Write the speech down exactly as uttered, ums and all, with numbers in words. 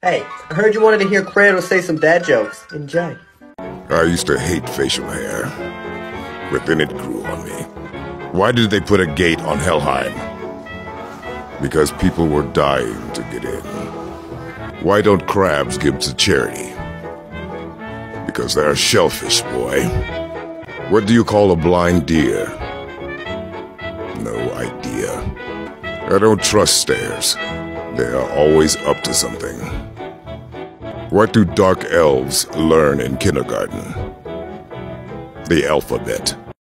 Hey, I heard you wanted to hear Kratos say some dad jokes. Enjoy. I used to hate facial hair, but then it grew on me. Why did they put a gate on Helheim? Because people were dying to get in. Why don't crabs give to charity? Because they're shellfish, boy. What do you call a blind deer? No idea. I don't trust stairs. They are always up to something. What do dark elves learn in kindergarten? The alphabet.